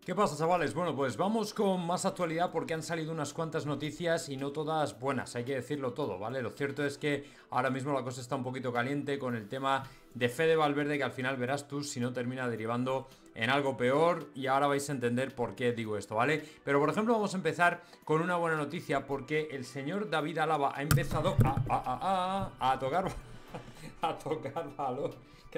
¿Qué pasa, chavales? Bueno, pues vamos con más actualidad porque han salido unas cuantas noticias y no todas buenas, hay que decirlo todo, ¿vale? Lo cierto es que ahora mismo la cosa está un poquito caliente con el tema de Fede Valverde, que al final verás tú si no termina derivando en algo peor, y ahora vais a entender por qué digo esto, ¿vale? Pero por ejemplo vamos a empezar con una buena noticia porque el señor David Alaba ha empezado a tocar a tocar balón.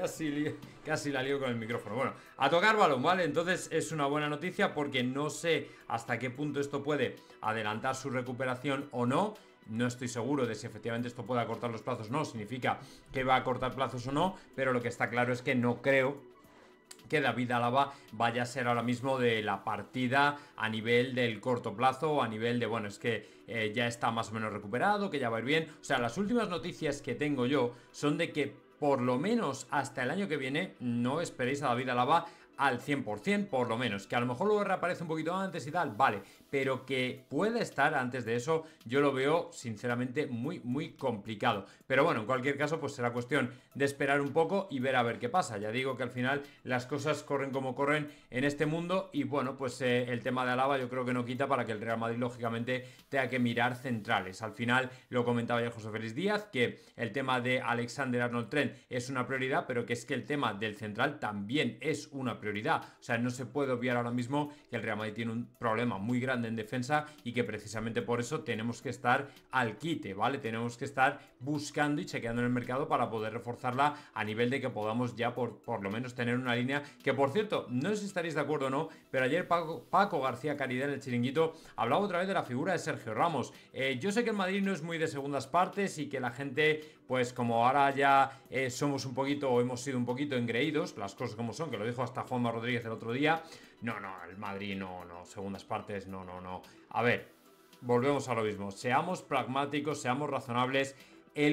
Casi la lío con el micrófono. Bueno, a tocar balón, ¿vale? Entonces es una buena noticia porque no sé hasta qué punto esto puede adelantar su recuperación o no. No estoy seguro de si efectivamente esto puede acortar los plazos o no. Significa que va a acortar plazos o no. Pero lo que está claro es que no creo que David Alaba vaya a ser ahora mismo de la partida a nivel del corto plazo o a nivel de, bueno, es que ya está más o menos recuperado, que ya va a ir bien. O sea, las últimas noticias que tengo yo son de que por lo menos hasta el año que viene no esperéis a David Alaba al 100%, por lo menos. Que a lo mejor luego reaparece un poquito antes y tal, vale, pero que pueda estar antes de eso, yo lo veo sinceramente muy complicado. Pero bueno, en cualquier caso, pues será cuestión de esperar un poco y ver a ver qué pasa. Ya digo que al final las cosas corren como corren en este mundo y bueno, pues el tema de Alaba yo creo que no quita para que el Real Madrid lógicamente tenga que mirar centrales. Al final lo comentaba ya José Félix Díaz, que el tema de Alexander-Arnold Trent es una prioridad, pero que es que el tema del central también es una prioridad. O sea, no se puede obviar ahora mismo que el Real Madrid tiene un problema muy grande en defensa y que precisamente por eso tenemos que estar al quite, ¿vale? Tenemos que estar buscando y chequeando en el mercado para poder reforzarla a nivel de que podamos ya por lo menos tener una línea que, por cierto, no sé si estaréis de acuerdo o no, pero ayer Paco García Caridad en el Chiringuito hablaba otra vez de la figura de Sergio Ramos. Yo sé que el Madrid no es muy de segundas partes y que la gente, pues como ahora ya somos un poquito o hemos sido un poquito engreídos, las cosas como son, que lo dijo hasta Juanma Rodríguez el otro día, no, el Madrid no, segundas partes, no. A ver, volvemos a lo mismo, seamos pragmáticos, seamos razonables. El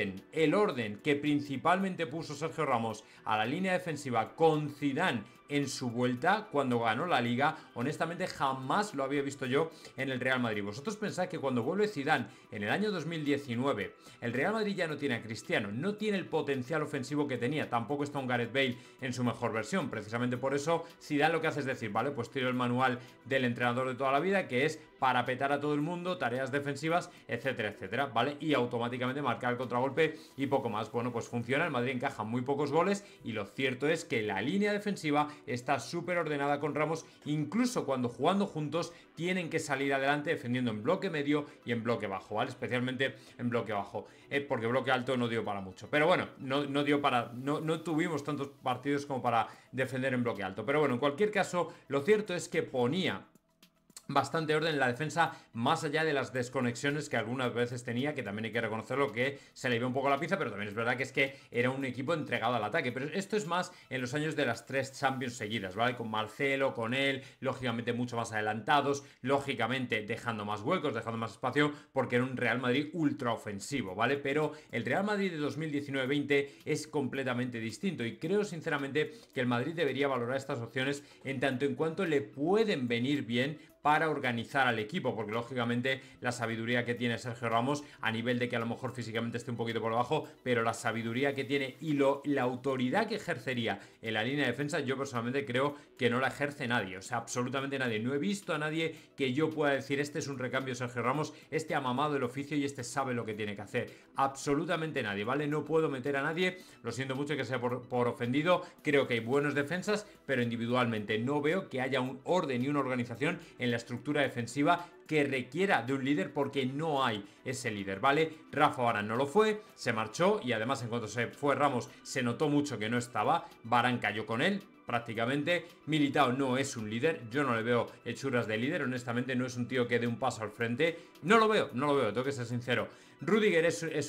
orden que principalmente puso Sergio Ramos a la línea defensiva con Zidane en su vuelta cuando ganó la Liga, honestamente jamás lo había visto yo en el Real Madrid. Vosotros pensáis que cuando vuelve Zidane en el año 2019, el Real Madrid ya no tiene a Cristiano, no tiene el potencial ofensivo que tenía, tampoco está un Gareth Bale en su mejor versión. Precisamente por eso Zidane lo que hace es decir, vale, pues tiro el manual del entrenador de toda la vida, que es parapetar a todo el mundo, tareas defensivas, etcétera, ¿vale? Y automáticamente marcar el contragolpe y poco más. Bueno, pues funciona, el Madrid encaja muy pocos goles y lo cierto es que la línea defensiva está súper ordenada con Ramos, incluso cuando jugando juntos tienen que salir adelante defendiendo en bloque medio y en bloque bajo, ¿vale? Especialmente en bloque bajo, porque bloque alto no dio para mucho. Pero bueno, no dio para... No tuvimos tantos partidos como para defender en bloque alto. Pero bueno, en cualquier caso, lo cierto es que ponía bastante orden en la defensa, más allá de las desconexiones que algunas veces tenía, que también hay que reconocerlo, que se le iba un poco la pinza, pero también es verdad que es que era un equipo entregado al ataque. Pero esto es más en los años de las 3 Champions seguidas, ¿vale? Con Marcelo, con él, lógicamente mucho más adelantados, lógicamente dejando más huecos, dejando más espacio, porque era un Real Madrid ultra ofensivo, ¿vale? Pero el Real Madrid de 2019-20 es completamente distinto y creo sinceramente que el Madrid debería valorar estas opciones en tanto en cuanto le pueden venir bien para organizar al equipo, porque lógicamente la sabiduría que tiene Sergio Ramos, a nivel de que a lo mejor físicamente esté un poquito por debajo, pero la sabiduría que tiene y la autoridad que ejercería en la línea de defensa, yo personalmente creo que no la ejerce nadie, o sea, absolutamente nadie. No he visto a nadie que yo pueda decir, este es un recambio de Sergio Ramos, este ha mamado el oficio y este sabe lo que tiene que hacer. Absolutamente nadie, ¿vale? No puedo meter a nadie, lo siento mucho que sea por ofendido, creo que hay buenos defensas, pero individualmente no veo que haya un orden y una organización en la estructura defensiva que requiera de un líder, porque no hay ese líder, ¿vale? Rafa Varane no lo fue, se marchó y además en cuanto se fue Ramos se notó mucho que no estaba, Varane cayó con él prácticamente. Militao no es un líder, yo no le veo hechuras de líder, honestamente no es un tío que dé un paso al frente, no lo veo, tengo que ser sincero. Rudiger es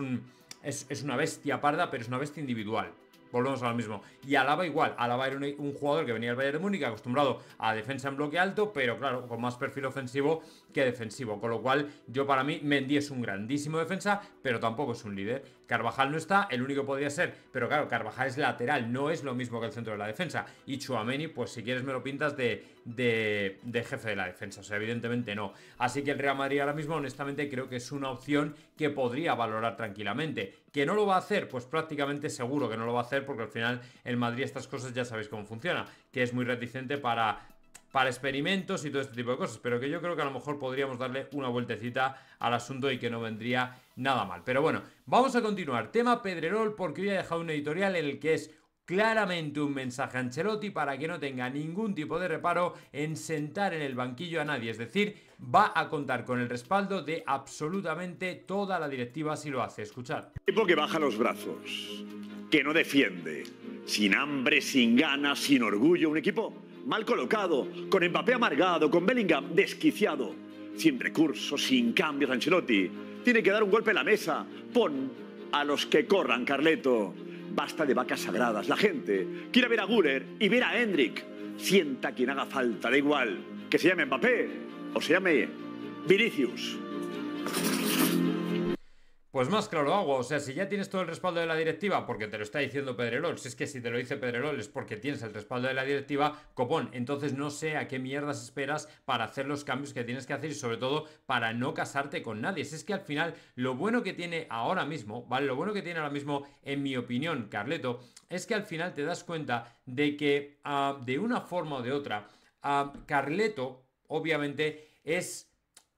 una bestia parda, pero es una bestia individual. Volvemos a lo mismo. Y Alaba igual. Alaba era un jugador que venía del Bayern de Múnich, acostumbrado a defensa en bloque alto, pero claro, con más perfil ofensivo que defensivo. Con lo cual, yo para mí, Mendy es un grandísimo defensa, pero tampoco es un líder. Carvajal no está, el único podría ser, pero claro, Carvajal es lateral, no es lo mismo que el centro de la defensa. Y Tchouaméni, pues si quieres me lo pintas de jefe de la defensa. O sea, evidentemente no. Así que el Real Madrid ahora mismo, honestamente, creo que es una opción que podría valorar tranquilamente. ¿Que no lo va a hacer? Pues prácticamente seguro que no lo va a hacer, porque al final el Madrid estas cosas ya sabéis cómo funciona, que es muy reticente para para experimentos y todo este tipo de cosas, pero que yo creo que a lo mejor podríamos darle una vueltecita al asunto y que no vendría nada mal. Pero bueno, vamos a continuar. Tema Pedrerol, porque hoy he dejado un editorial en el que es claramente un mensaje a Ancelotti para que no tenga ningún tipo de reparo en sentar en el banquillo a nadie, es decir, va a contar con el respaldo de absolutamente toda la directiva si lo hace. Escuchad. Equipo que baja los brazos, que no defiende, sin hambre, sin ganas, sin orgullo, un equipo mal colocado, con Mbappé amargado, con Bellingham desquiciado, sin recursos, sin cambios. Ancelotti tiene que dar un golpe en la mesa. Pon a los que corran, Carleto. Basta de vacas sagradas. La gente quiere ver a Güler y ver a Endrick. Sienta quien haga falta, da igual que se llame Mbappé o se llame Vinicius. Pues más claro agua, o sea, si ya tienes todo el respaldo de la directiva, porque te lo está diciendo Pedrerol, si es que si te lo dice Pedrerol es porque tienes el respaldo de la directiva, copón, entonces no sé a qué mierdas esperas para hacer los cambios que tienes que hacer y sobre todo para no casarte con nadie. Si es que al final lo bueno que tiene ahora mismo, ¿vale? Lo bueno que tiene ahora mismo, en mi opinión, Carleto, es que al final te das cuenta de que de una forma o de otra, Carleto, obviamente, es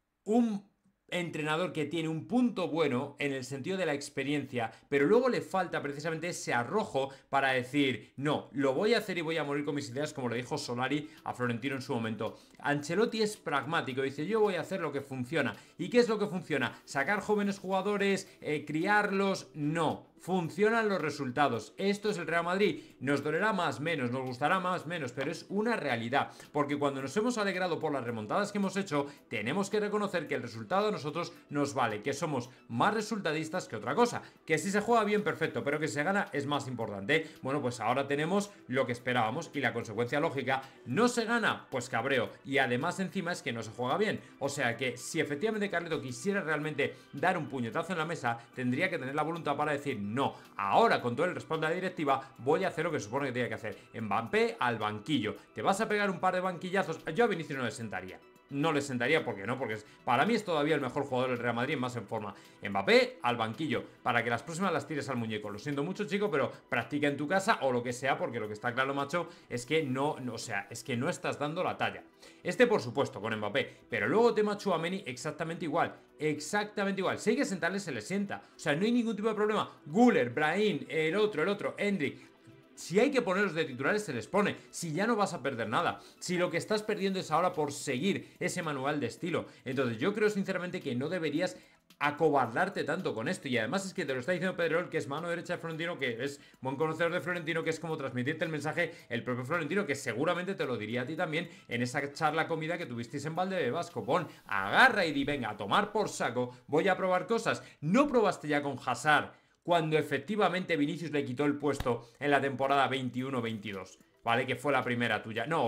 un entrenador que tiene un punto bueno en el sentido de la experiencia, pero luego le falta precisamente ese arrojo para decir, no, lo voy a hacer y voy a morir con mis ideas, como le dijo Solari a Florentino en su momento. Ancelotti es pragmático, dice, yo voy a hacer lo que funciona. ¿Y qué es lo que funciona? ¿Sacar jóvenes jugadores? ¿Criarlos? No. Funcionan los resultados. Esto es el Real Madrid. Nos dolerá más, menos, nos gustará más, menos, pero es una realidad. Porque cuando nos hemos alegrado por las remontadas que hemos hecho, tenemos que reconocer que el resultado a nosotros nos vale, que somos más resultadistas que otra cosa. Que si se juega bien, perfecto, pero que si se gana es más importante. Bueno, pues ahora tenemos lo que esperábamos y la consecuencia lógica, no se gana, pues cabreo. Y además encima es que no se juega bien. O sea que si efectivamente Carleto quisiera realmente dar un puñetazo en la mesa, tendría que tener la voluntad para decir, no, ahora con todo el respaldo de la directiva voy a hacer lo que se supone que tiene que hacer. Mbappé al banquillo. ¿Te vas a pegar un par de banquillazos? Yo a Vinicius no le sentaría. No le sentaría, ¿por qué no? Porque para mí es todavía el mejor jugador del Real Madrid, más en forma. Mbappé al banquillo, para que las próximas las tires al muñeco. Lo siento mucho, chico, pero practica en tu casa o lo que sea, porque lo que está claro, macho, es que no, o sea, es que no estás dando la talla. Este, por supuesto, con Mbappé, pero luego tema Tchouaméni exactamente igual. Exactamente igual. Si hay que sentarle, se le sienta. O sea, no hay ningún tipo de problema. Güler, Brahim, el otro, Endrick. Si hay que ponerlos de titulares, se les pone. Si ya no vas a perder nada. Si lo que estás perdiendo es ahora por seguir ese manual de estilo. Entonces yo creo sinceramente que no deberías acobardarte tanto con esto. Y además es que te lo está diciendo Pedrerol, que es mano derecha de Florentino, que es buen conocedor de Florentino, que es como transmitirte el mensaje el propio Florentino, que seguramente te lo diría a ti también en esa charla comida que tuvisteis en Valdebebas. Copón, agarra y di, venga, a tomar por saco, voy a probar cosas. ¿No probaste ya con Hazard cuando efectivamente Vinicius le quitó el puesto en la temporada 21-22? ¿Vale? Que fue la primera tuya. No,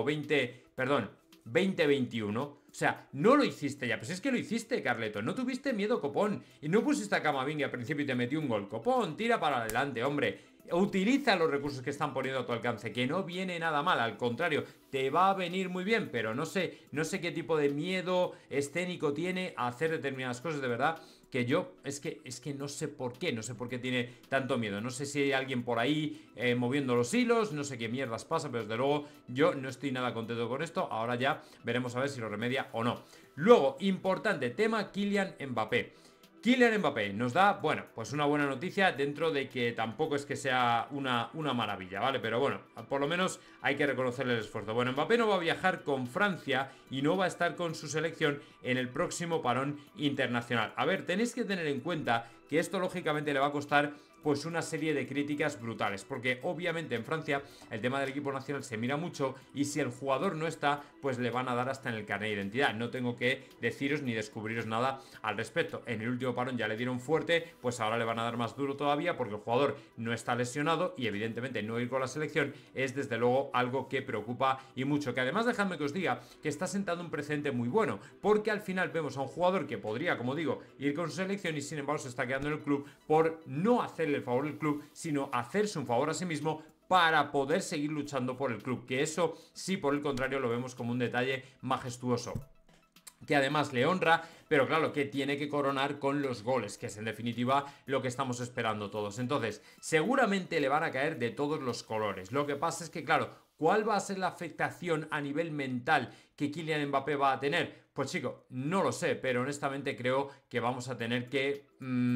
2021. O sea, no lo hiciste ya. Pues es que lo hiciste, Carleto. No tuviste miedo, copón. Y no pusiste a Camavinga al principio y te metió un gol. Copón, tira para adelante, hombre. Utiliza los recursos que están poniendo a tu alcance, que no viene nada mal, al contrario, te va a venir muy bien, pero no sé qué tipo de miedo escénico tiene a hacer determinadas cosas, de verdad, que yo, es que no sé por qué tiene tanto miedo, no sé si hay alguien por ahí moviendo los hilos, no sé qué mierdas pasa, pero desde luego yo no estoy nada contento con esto, ahora ya veremos a ver si lo remedia o no. Luego, importante tema, Kylian Mbappé. Kylian Mbappé nos da, bueno, pues una buena noticia dentro de que tampoco es que sea una maravilla, ¿vale? Pero bueno, por lo menos hay que reconocerle el esfuerzo. Bueno, Mbappé no va a viajar con Francia y no va a estar con su selección en el próximo parón internacional. A ver, tenéis que tener en cuenta que esto lógicamente le va a costar pues una serie de críticas brutales, porque obviamente en Francia el tema del equipo nacional se mira mucho y si el jugador no está, pues le van a dar hasta en el carnet de identidad. No tengo que deciros ni descubriros nada al respecto. En el último parón ya le dieron fuerte, pues ahora le van a dar más duro todavía porque el jugador no está lesionado y evidentemente no ir con la selección es desde luego algo que preocupa y mucho, que además dejadme que os diga que está sentando un precedente muy bueno, porque al final vemos a un jugador que podría, como digo, ir con su selección y sin embargo se está quedando en el club por no hacerle el favor al club, sino hacerse un favor a sí mismo para poder seguir luchando por el club, que eso sí, por el contrario, lo vemos como un detalle majestuoso, que además le honra, pero claro, que tiene que coronar con los goles, que es en definitiva lo que estamos esperando todos. Entonces, seguramente le van a caer de todos los colores. Lo que pasa es que, claro, ¿Cuál va a ser la afectación a nivel mental que Kylian Mbappé va a tener? Pues chico, no lo sé, pero honestamente creo que vamos a tener que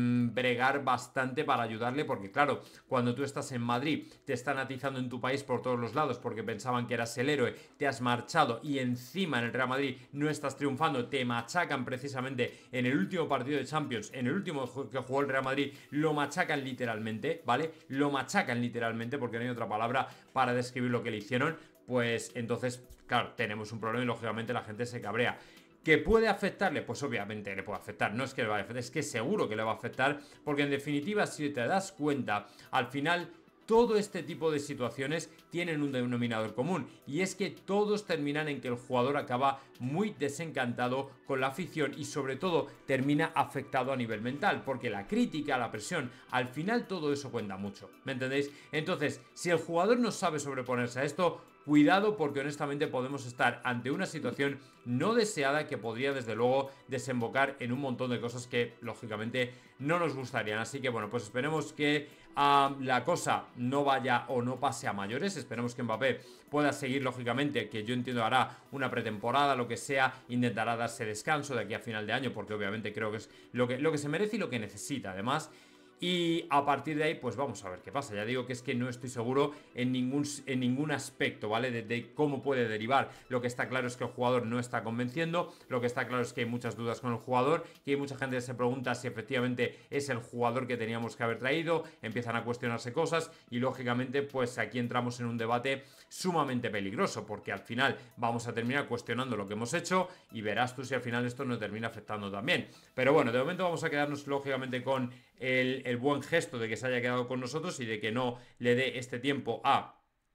bregar bastante para ayudarle, porque claro, cuando tú estás en Madrid, te están atizando en tu país por todos los lados porque pensaban que eras el héroe, te has marchado y encima en el Real Madrid no estás triunfando, te machacan precisamente en el último partido de Champions, en el último que jugó el Real Madrid, lo machacan literalmente, ¿vale? Lo machacan literalmente porque no hay otra palabra para describir lo que le hicieron, pues entonces, claro, tenemos un problema y lógicamente la gente se cabrea. ¿Que puede afectarle? Pues obviamente le puede afectar, no es que le vaya a afectar, es que seguro que le va a afectar, porque en definitiva, si te das cuenta, al final todo este tipo de situaciones tienen un denominador común, y es que todos terminan en que el jugador acaba muy desencantado con la afición y sobre todo termina afectado a nivel mental, porque la crítica, la presión, al final todo eso cuenta mucho, ¿me entendéis? Entonces, si el jugador no sabe sobreponerse a esto, cuidado, porque honestamente podemos estar ante una situación no deseada que podría desde luego desembocar en un montón de cosas que lógicamente no nos gustarían. Así que bueno, pues esperemos que la cosa no vaya o no pase a mayores. Esperemos que Mbappé pueda seguir, lógicamente, que yo entiendo hará una pretemporada, lo que sea, intentará darse descanso de aquí a final de año, porque obviamente creo que es lo que se merece y lo que necesita además. Y a partir de ahí, pues vamos a ver qué pasa. Ya digo que es que no estoy seguro en ningún aspecto, ¿vale? De cómo puede derivar. Lo que está claro es que el jugador no está convenciendo. Lo que está claro es que hay muchas dudas con el jugador. Que hay mucha gente que se pregunta si efectivamente es el jugador que teníamos que haber traído. Empiezan a cuestionarse cosas. Y lógicamente, pues aquí entramos en un debate sumamente peligroso. Porque al final vamos a terminar cuestionando lo que hemos hecho. Y verás tú si al final esto nos termina afectando también. Pero bueno, de momento vamos a quedarnos lógicamente con el buen gesto de que se haya quedado con nosotros y de que no le dé este tiempo a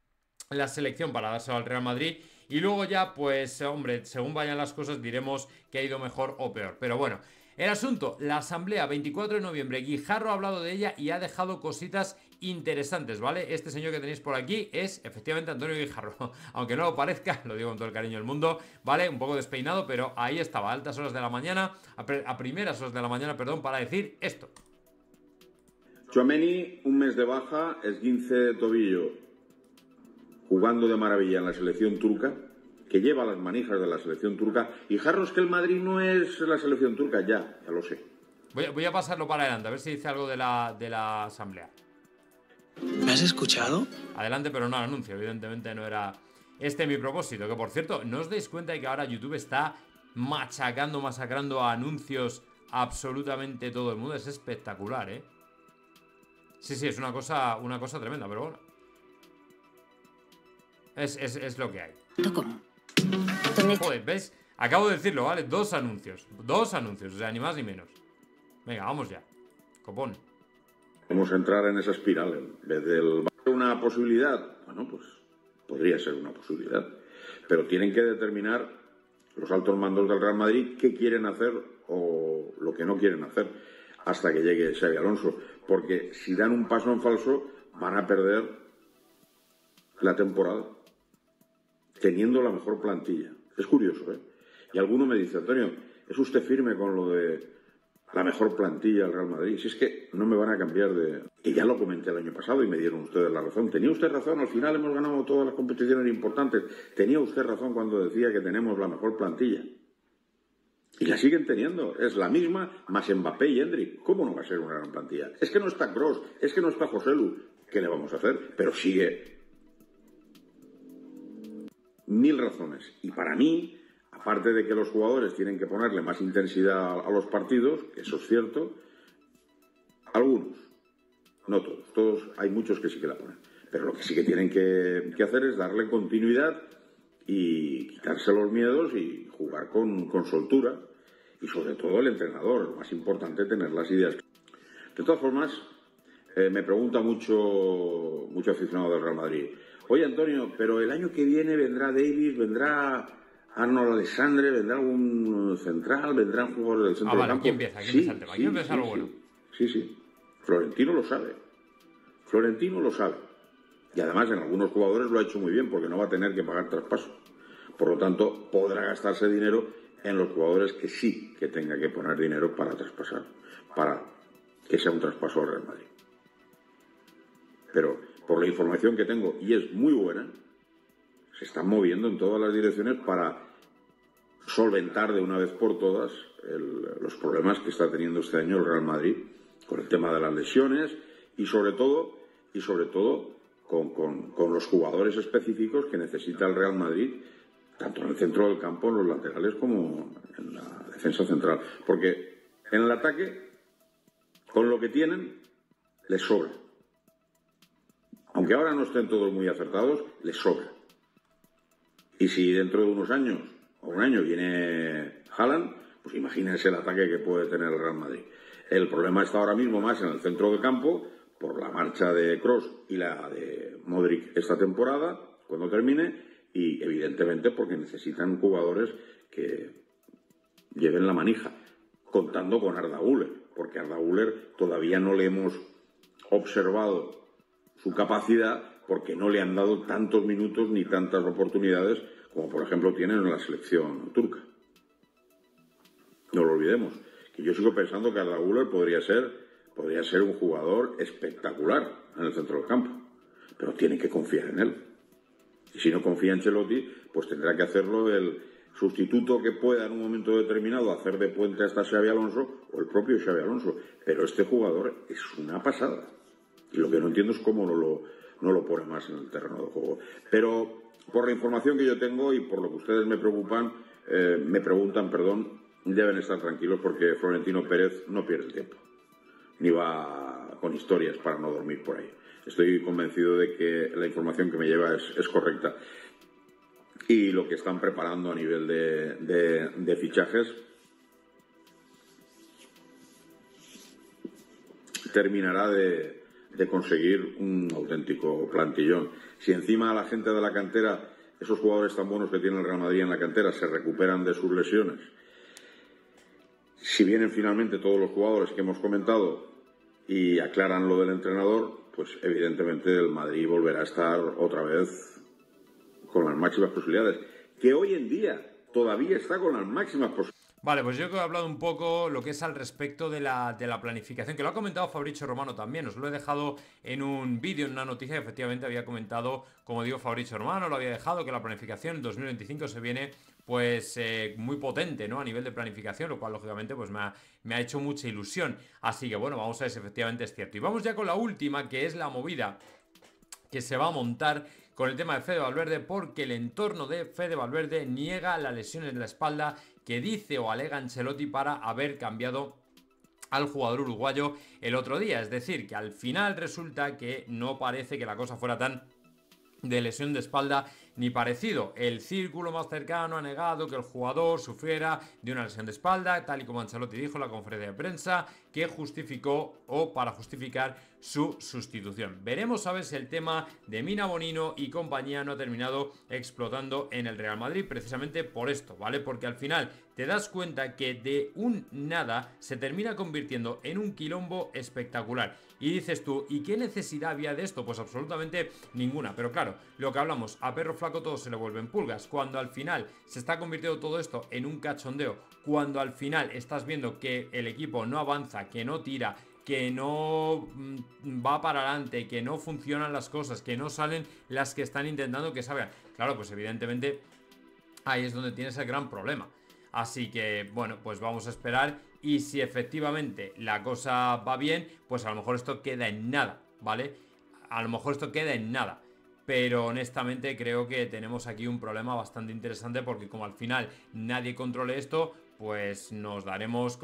la selección para dárselo al Real Madrid. Y luego ya, pues, hombre, según vayan las cosas diremos que ha ido mejor o peor. Pero bueno, el asunto, la asamblea 24 de noviembre, Guijarro ha hablado de ella y ha dejado cositas interesantes, ¿vale? Este señor que tenéis por aquí es efectivamente Antonio Guijarro, aunque no lo parezca, lo digo con todo el cariño del mundo, ¿vale? Un poco despeinado, pero ahí estaba, a altas horas de la mañana, a primeras horas de la mañana, perdón, para decir esto. Tchouaméni, un mes de baja, esguince de tobillo, jugando de maravilla en la selección turca, que lleva las manijas de la selección turca. Y Jarros, que el Madrid no es la selección turca, ya lo sé. Voy a pasarlo para adelante, a ver si dice algo de la asamblea. ¿Me has escuchado? Adelante, pero no al anuncio, evidentemente no era mi propósito. Que por cierto, ¿no os dais cuenta de que ahora YouTube está masacrando a anuncios absolutamente todo el mundo? Es espectacular, ¿eh? Sí, es una cosa tremenda, pero bueno. Es lo que hay. Joder, ¿ves? Acabo de decirlo, ¿vale? Dos anuncios, o sea, ni más ni menos. Venga, vamos ya. Copón. Vamos a entrar en esa espiral. En vez del... ¿Una posibilidad? Bueno, pues podría ser una posibilidad. Pero tienen que determinar los altos mandos del Real Madrid qué quieren hacer o lo que no quieren hacer hasta que llegue Xabi Alonso. Porque si dan un paso en falso, van a perder la temporada, teniendo la mejor plantilla. Es curioso, ¿eh? Y alguno me dice, Antonio, ¿es usted firme con lo de la mejor plantilla del Real Madrid? Si es que no me van a cambiar de... Y ya lo comenté el año pasado y me dieron ustedes la razón. Tenía usted razón, al final hemos ganado todas las competiciones importantes. Tenía usted razón cuando decía que tenemos la mejor plantilla. Y la siguen teniendo, es la misma, más Mbappé y Endrick. ¿Cómo no va a ser una gran plantilla? Es que no está Kroos, es que no está Joselu. ¿Qué le vamos a hacer? Pero sigue. Mil razones. Y para mí, aparte de que los jugadores tienen que ponerle más intensidad a los partidos, eso es cierto, algunos, no todos, hay muchos que sí que la ponen. Pero lo que sí que tienen que hacer es darle continuidad y quitarse los miedos y jugar con soltura, y sobre todo el entrenador, lo más importante, tener las ideas. De todas formas, me pregunta mucho aficionado del Real Madrid, oye Antonio, pero el año que viene vendrá Davis, vendrá Arnold Alexandre, vendrá algún central, vendrán jugadores del centro del campo. Aquí empieza el tema, aquí empieza lo bueno. Sí, Florentino lo sabe. Y además en algunos jugadores lo ha hecho muy bien porque no va a tener que pagar traspaso. Por lo tanto, podrá gastarse dinero en los jugadores que sí que tenga que poner dinero para traspasar, para que sea un traspaso al Real Madrid. Pero por la información que tengo, y es muy buena, se están moviendo en todas las direcciones para solventar de una vez por todas los problemas que está teniendo este año el Real Madrid con el tema de las lesiones y sobre todo con los jugadores específicos que necesita el Real Madrid, tanto en el centro del campo, en los laterales, como en la defensa central. Porque en el ataque, con lo que tienen, les sobra. Aunque ahora no estén todos muy acertados, les sobra. Y si dentro de unos años, o un año, viene Haaland, pues imagínense el ataque que puede tener el Real Madrid. El problema está ahora mismo más en el centro del campo, por la marcha de Kroos y la de Modric esta temporada, cuando termine, y evidentemente porque necesitan jugadores que lleven la manija, contando con Arda Güler, porque Arda Güler todavía no le hemos observado su capacidad porque no le han dado tantos minutos ni tantas oportunidades como por ejemplo tienen en la selección turca. No lo olvidemos, que yo sigo pensando que Arda Güler podría ser un jugador espectacular en el centro del campo, pero tiene que confiar en él. Y si no confía en Ancelotti, pues tendrá que hacerlo el sustituto que pueda en un momento determinado hacer de puente hasta Xabi Alonso o el propio Xabi Alonso. Pero este jugador es una pasada. Y lo que no entiendo es cómo no lo pone más en el terreno de juego. Pero por la información que yo tengo y por lo que ustedes me preguntan, deben estar tranquilos porque Florentino Pérez no pierde el tiempo. Ni va con historias para no dormir por ahí. Estoy convencido de que la información que me lleva es correcta. Y lo que están preparando a nivel de fichajes terminará de conseguir un auténtico plantillón. Si encima la gente de la cantera, esos jugadores tan buenos que tiene el Real Madrid en la cantera, se recuperan de sus lesiones, si vienen finalmente todos los jugadores que hemos comentado y aclaran lo del entrenador, pues evidentemente el Madrid volverá a estar otra vez con las máximas posibilidades, que hoy en día todavía está con las máximas posibilidades. Vale, pues yo que he hablado un poco lo que es al respecto de la planificación, que lo ha comentado Fabrizio Romano también, os lo he dejado en un vídeo, en una noticia que efectivamente había comentado, como digo, Fabrizio Romano, lo había dejado, que la planificación en 2025 se viene pues muy potente, ¿no? A nivel de planificación, lo cual lógicamente pues me ha hecho mucha ilusión. Así que bueno, vamos a ver si efectivamente es cierto. Y vamos ya con la última, que es la movida que se va a montar con el tema de Fede Valverde, porque el entorno de Fede Valverde niega la lesión en la espalda que dice o alega Ancelotti para haber cambiado al jugador uruguayo el otro día. Es decir, que al final resulta que no parece que la cosa fuera tan de lesión de espalda ni parecido. El círculo más cercano ha negado que el jugador sufriera de una lesión de espalda, tal y como Ancelotti dijo en la conferencia de prensa, que justificó o para justificar su sustitución. Veremos a ver si el tema de Mina Bonino y compañía no ha terminado explotando en el Real Madrid precisamente por esto, ¿vale? Porque al final te das cuenta que de un nada se termina convirtiendo en un quilombo espectacular. Y dices tú, ¿y qué necesidad había de esto? Pues absolutamente ninguna. Pero claro, lo que hablamos, a perro flaco todo se le vuelven pulgas. Cuando al final se está convirtiendo todo esto en un cachondeo, cuando al final estás viendo que el equipo no avanza, que no tira, que no va para adelante, que no funcionan las cosas, que no salen las que están intentando que salgan. Claro, pues evidentemente ahí es donde tienes el gran problema. Así que, bueno, pues vamos a esperar y si efectivamente la cosa va bien, pues a lo mejor esto queda en nada, ¿vale? A lo mejor esto queda en nada. Pero honestamente creo que tenemos aquí un problema bastante interesante porque como al final nadie controle esto, pues nos daremos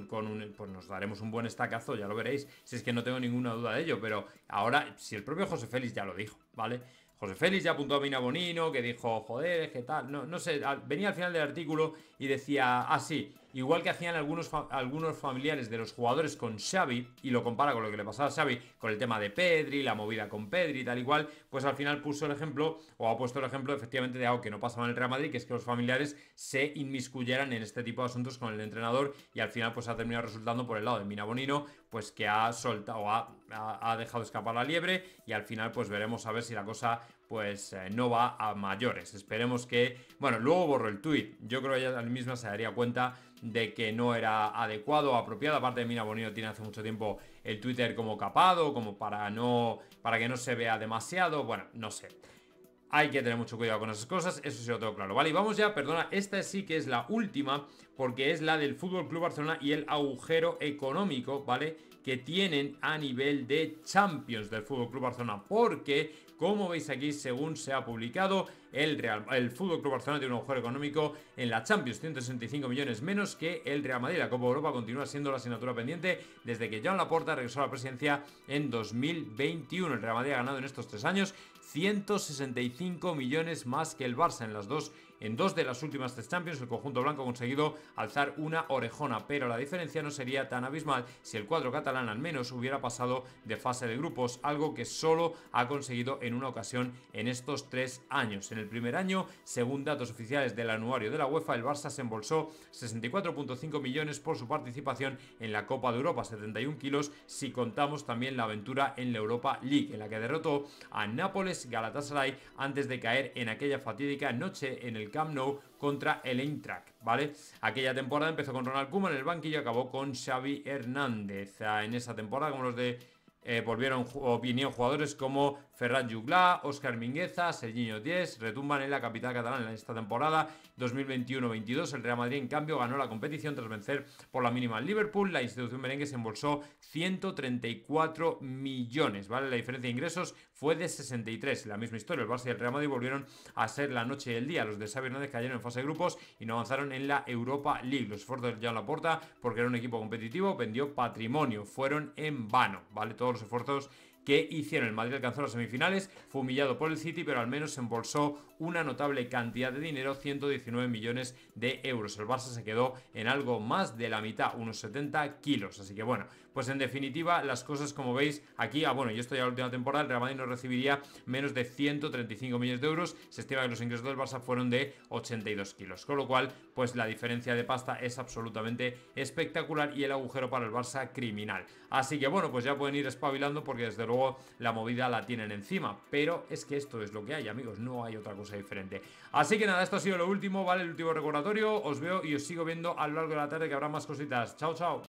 pues nos daremos un buen estacazo, ya lo veréis, si es que no tengo ninguna duda de ello. Pero ahora, si el propio José Félix ya lo dijo, ¿vale? José Félix ya apuntó a Mina Bonino, que dijo, joder, ¿qué tal? No sé, venía al final del artículo y decía, sí, igual que hacían algunos familiares de los jugadores con Xavi, y lo compara con lo que le pasaba a Xavi, con el tema de Pedri, la movida con Pedri y tal igual, pues al final puso el ejemplo, o ha puesto el ejemplo efectivamente de algo que no pasaba en el Real Madrid, que es que los familiares se inmiscuyeran en este tipo de asuntos con el entrenador, y al final pues ha terminado resultando por el lado de Mina Bonino, pues que ha soltado, ha dejado escapar la liebre, y al final pues veremos a ver si la cosa pues no va a mayores. Esperemos que... Bueno, luego borró el tuit. Yo creo que ella misma se daría cuenta de que no era adecuado o apropiado. Aparte de Mina Bonino tiene hace mucho tiempo el Twitter como capado, como para que no se vea demasiado. Bueno, no sé. hay que tener mucho cuidado con esas cosas, eso sí lo tengo claro, ¿vale? Y vamos ya, perdona, esta sí que es la última, porque es la del FC Barcelona y el agujero económico, ¿vale?, que tienen a nivel de Champions del FC Barcelona, porque, como veis aquí, según se ha publicado, el FC Barcelona tiene un agujero económico en la Champions, 165 millones menos que el Real Madrid. La Copa Europa continúa siendo la asignatura pendiente desde que Joan Laporta regresó a la presidencia en 2021. El Real Madrid ha ganado en estos 3 años 165 millones más que el Barça en dos de las últimas 3 Champions. El conjunto blanco ha conseguido alzar una orejona, pero la diferencia no sería tan abismal si el cuadro catalán al menos hubiera pasado de fase de grupos, algo que solo ha conseguido en una ocasión en estos 3 años. En el primer año, según datos oficiales del anuario de la UEFA, el Barça se embolsó 64,5 millones por su participación en la Copa de Europa, 71 kilos si contamos también la aventura en la Europa League, en la que derrotó a Nápoles Galatasaray antes de caer en aquella fatídica noche en el Camp Nou contra el Eintracht, ¿vale? Aquella temporada empezó con Ronald Koeman en el banquillo y acabó con Xavi Hernández. En esa temporada, como los de vinieron jugadores como Ferran Juglà, Óscar Mingueza, Serginho Diez, retumban en la capital catalana en esta temporada 2021-22. El Real Madrid, en cambio, ganó la competición tras vencer por la mínima al Liverpool. La institución merengue se embolsó 134 millones, ¿vale? La diferencia de ingresos fue de 63. La misma historia, el Barça y el Real Madrid volvieron a ser la noche y el día. Los de Xavi Hernández cayeron en fase de grupos y no avanzaron en la Europa League. Los esfuerzos de Joan Laporta, porque era un equipo competitivo, vendió patrimonio, fueron en vano, ¿vale? Todos los esfuerzos que hicieron. El Madrid alcanzó las semifinales, fue humillado por el City, pero al menos se embolsó una notable cantidad de dinero, 119 millones de euros. El Barça se quedó en algo más de la mitad, unos 70 kilos. Así que bueno, pues en definitiva las cosas, como veis aquí, bueno, y esto ya la última temporada, el Real Madrid no recibiría menos de 135 millones de euros. Se estima que los ingresos del Barça fueron de 82 kilos, con lo cual pues la diferencia de pasta es absolutamente espectacular y el agujero para el Barça criminal. Así que bueno, pues ya pueden ir espabilando porque desde luego la movida la tienen encima, pero es que esto es lo que hay, amigos, no hay otra cosa diferente. Así que nada, esto ha sido lo último, ¿vale? El último recordatorio. Os veo y os sigo viendo a lo largo de la tarde, que habrá más cositas. Chao, chao.